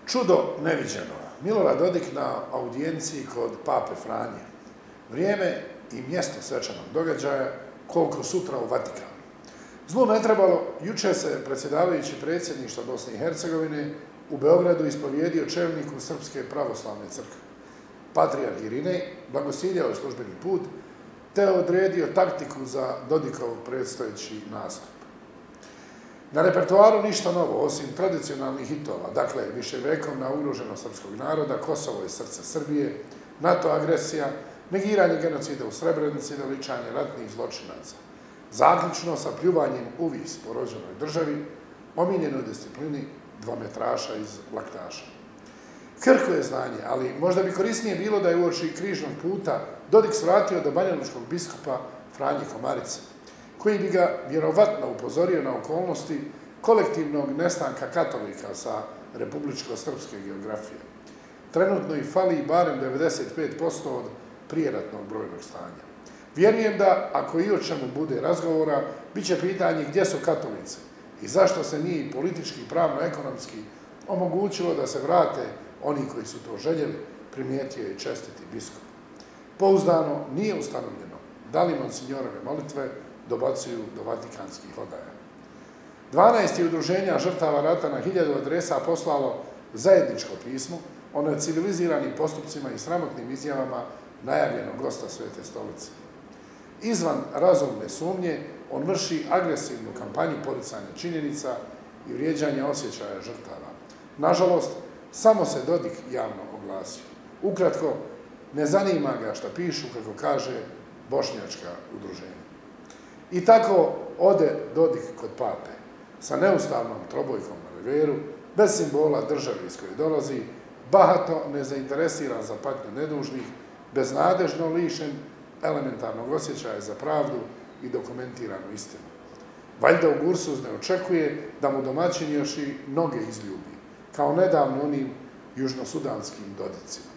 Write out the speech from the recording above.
Čudo neviđeno. Milorad Dodik na audijenciji kod Pape Franje. Vrijeme i mjesto svečanog događaja, koliko sutra u Vatikanu. Zlu ne trebalo, jučer se predsjedavajući predsjedništva Bosne i Hercegovine u Beogradu ispovjedio čelniku Srpske pravoslavne crkve. Patrijarh Irinej blagosiljao je službeni put, te odredio taktiku za Dodikov predstojeći nastup. Na repertoaru ništa novo, osim tradicionalnih hitova, dakle, viševekovna ugroženost srpskog naroda, Kosovo je srce Srbije, NATO agresija, negiranje genocida u Srebrenici i veličanje ratnih zločinaca. Zaključno sa pljuvanjem uvis po rođenoj državi, omiljenoj disciplini dvometraša iz laktaša. Krhko je znanje, ali možda bi korisnije bilo da je uoči križnog puta Dodik svratio do banjalučkog biskupa Franje Komarice, koji bi ga vjerovatno upozorio na okolnosti kolektivnog nestanka katolika sa republičko-srpske geografije. Trenutno i fali barem 95% od prijeratnog brojnog stanja. Vjerujem da, ako i o čemu bude razgovora, bit će pitanje gdje su katolici i zašto se nije i politički, pravno, ekonomski omogućilo da se vrate oni koji su to željeli, primijetio je čestiti biskup. Pouzdano nije ustanovljeno da li monsinjorove molitve dobacuju do vatikanskih odaja. 12 udruženja žrtava rata na 1000 adresa poslalo zajedničko pismo o neciviliziranim postupcima i sramotnim izjavama najavljenog gosta Svete stolice. Izvan razumne sumnje, on vrši agresivnu kampanju poricanja činjenica i vrijeđanja osjećaja žrtava. Nažalost, samo se Dodik javno oglasio. Ukratko, ne zanima ga šta pišu, kako kaže, bošnjačka udruženja. I tako ode Dodik kod Pape, sa neustavnom trobojkom na reveru, bez simbola države iz koje dolazi, bahato nezainteresiran za patnju nedužnih, beznadežno lišen elementarnog osjećaja za pravdu i dokumentiranu istinu. Valjda u Gursuz ne očekuje da mu domaćin još i noge izljubi, kao nedavno onim južnosudanskim Dodicima.